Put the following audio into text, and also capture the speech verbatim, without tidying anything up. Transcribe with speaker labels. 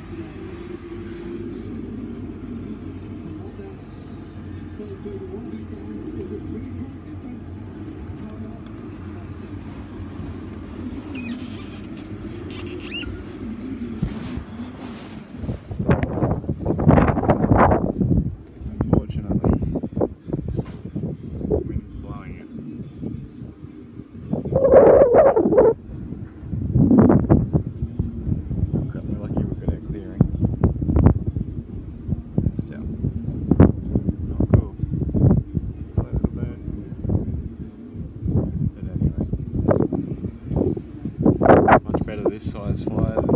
Speaker 1: So to what he finds is a three-point difference.
Speaker 2: Unfortunately, wind's blowing it. We're lucky we've got our clearing. Still, not cool. A little bit. But anyway, much better this size fire.